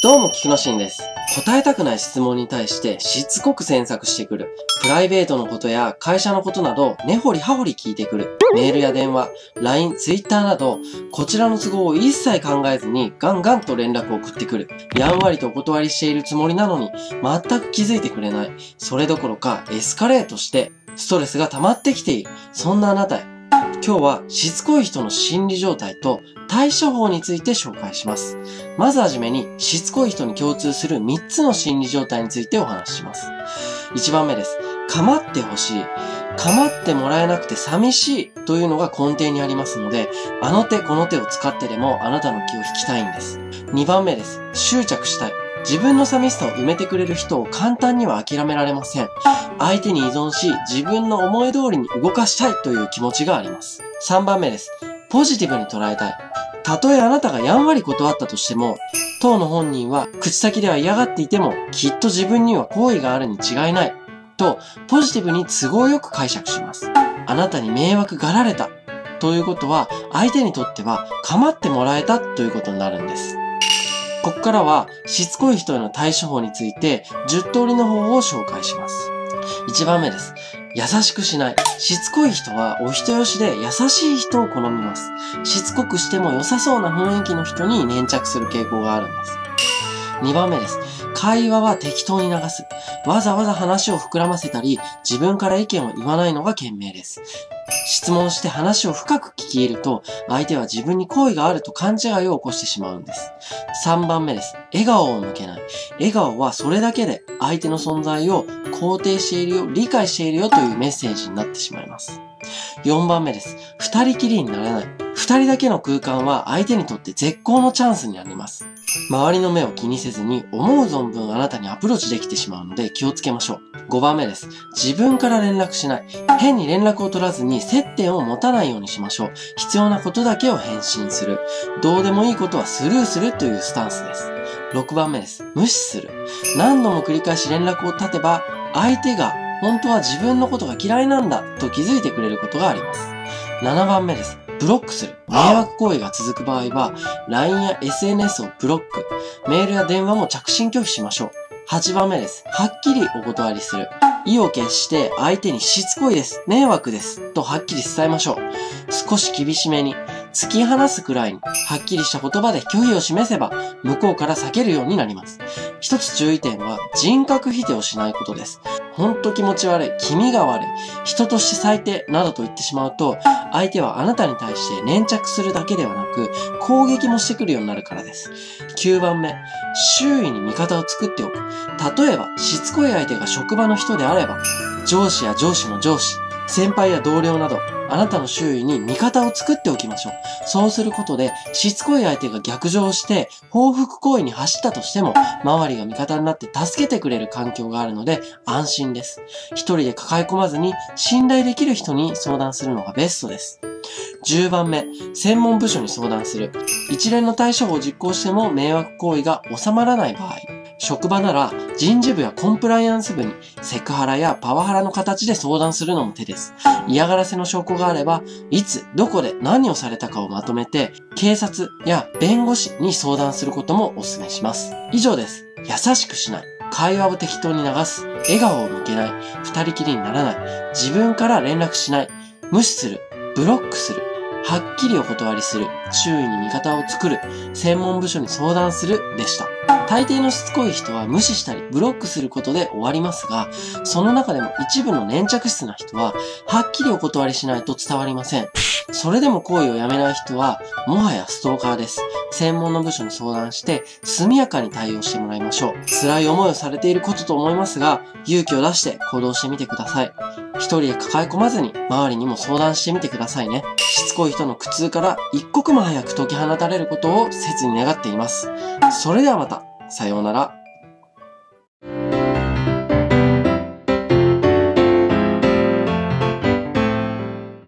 どうも、菊野真です。答えたくない質問に対してしつこく詮索してくる。プライベートのことや会社のことなど根掘り葉掘り聞いてくる。メールや電話、LINE、Twitter など、こちらの都合を一切考えずにガンガンと連絡を送ってくる。やんわりとお断りしているつもりなのに全く気づいてくれない。それどころかエスカレートしてストレスが溜まってきている。そんなあなたへ。今日はしつこい人の心理状態と対処法について紹介します。まずはじめに、しつこい人に共通する3つの心理状態についてお話しします。1番目です。構ってほしい。構ってもらえなくて寂しいというのが根底にありますので、あの手この手を使ってでもあなたの気を引きたいんです。2番目です。執着したい。自分の寂しさを埋めてくれる人を簡単には諦められません。相手に依存し、自分の思い通りに動かしたいという気持ちがあります。3番目です。ポジティブに捉えたい。たとえあなたがやんわり断ったとしても、当の本人は口先では嫌がっていても、きっと自分には好意があるに違いない。と、ポジティブに都合よく解釈します。あなたに迷惑がられた。ということは、相手にとっては構ってもらえたということになるんです。ここからは、しつこい人への対処法について、10通りの方法を紹介します。1番目です。優しくしない。しつこい人はお人よしで優しい人を好みます。しつこくしても良さそうな雰囲気の人に粘着する傾向があるんです。2番目です。会話は適当に流す。わざわざ話を膨らませたり、自分から意見を言わないのが賢明です。質問して話を深く聞き入ると、相手は自分に好意があると勘違いを起こしてしまうんです。3番目です。笑顔を向けない。笑顔はそれだけで相手の存在を肯定しているよ、理解しているよというメッセージになってしまいます。4番目です。二人きりにならない。二人だけの空間は相手にとって絶好のチャンスになります。周りの目を気にせずに思う存分あなたにアプローチできてしまうので気をつけましょう。5番目です。自分から連絡しない。変に連絡を取らずに接点を持たないようにしましょう。必要なことだけを返信する。どうでもいいことはスルーするというスタンスです。6番目です。無視する。何度も繰り返し連絡を絶てば、相手が本当は自分のことが嫌いなんだと気づいてくれることがあります。7番目です。ブロックする。迷惑行為が続く場合は、LINE や SNS をブロック。メールや電話も着信拒否しましょう。8番目です。はっきりお断りする。意を決して相手にしつこいです。迷惑です。とはっきり伝えましょう。少し厳しめに、突き放すくらいに、はっきりした言葉で拒否を示せば、向こうから避けるようになります。一つ注意点は、人格否定をしないことです。ほんと気持ち悪い、気味が悪い、人として最低、などと言ってしまうと、相手はあなたに対して粘着するだけではなく、攻撃もしてくるようになるからです。9番目、周囲に味方を作っておく。例えば、しつこい相手が職場の人であれば、上司や上司の上司、先輩や同僚など、あなたの周囲に味方を作っておきましょう。そうすることで、しつこい相手が逆上して、報復行為に走ったとしても、周りが味方になって助けてくれる環境があるので、安心です。一人で抱え込まずに、信頼できる人に相談するのがベストです。10番目、専門部署に相談する。一連の対処法を実行しても迷惑行為が収まらない場合、職場なら人事部やコンプライアンス部にセクハラやパワハラの形で相談するのも手です。嫌がらせの証拠があれば、いつ、どこで何をされたかをまとめて、警察や弁護士に相談することもお勧めします。以上です。優しくしない。会話を適当に流す。笑顔を向けない。二人きりにならない。自分から連絡しない。無視する。ブロックする。はっきりお断りする。周囲に味方を作る。専門部署に相談するでした。大抵のしつこい人は無視したりブロックすることで終わりますが、その中でも一部の粘着質な人は、はっきりお断りしないと伝わりません。それでも行為をやめない人は、もはやストーカーです。専門の部署に相談して、速やかに対応してもらいましょう。辛い思いをされていることと思いますが、勇気を出して行動してみてください。一人で抱え込まずに、周りにも相談してみてくださいね。しつこい人の苦痛から一刻も早く解き放たれることを切に願っています。それではまた。さようなら。